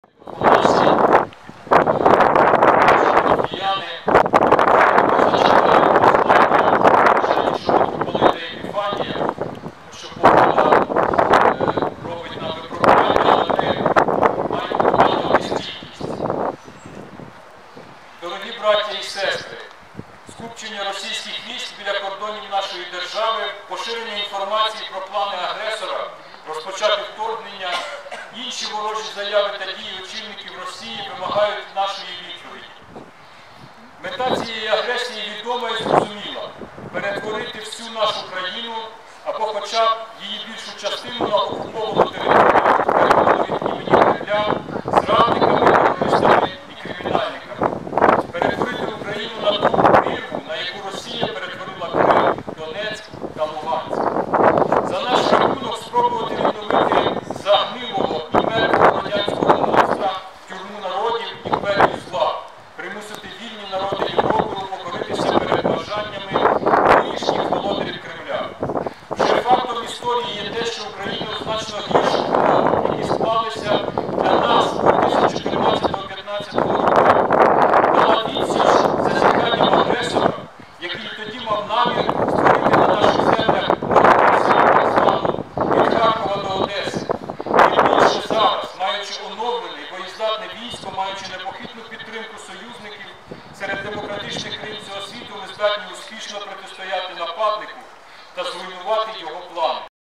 Дорогі браття і сестри, скупчення російських військ біля кордонів нашої держави, поширення інформації про плани агресора, розпочати вторгнення, інші ворожі заяви та дії очільників Росії вимагають нашої відповіді. Мета цієї агресії відома і зрозуміла – перетворити всю нашу країну або хоча б її більшу частину на окуповану територію, переходу від імені Кремля, зрадниками, терористами і кримінальниками. Перетворити Україну на ту прірву, на яку Росія перетворила Крим, Донецьк та Луганськ. За наш рахунок спробувати відновити загнилого і мертвого радянського монстра, тюрму народів, імперію зла, примусити вільні народи Європи упокоритися перед бажаннями колишніх володарів Кремля. Вже фактом історії є те, що Україна у значно гірших умовах, які склалися для нас у 2014-2015 роках, дала відсіч зазіханням агресора, який тоді мав намір створити на наших землях Росію від Харкова до Одеси. І більше зараз, маючи оновлене і боєздатне військо, маючи непохитну підтримку союзників, серед демократичних країн цього світу ми здатні успішно протистояти нападнику та зруйнувати його плани.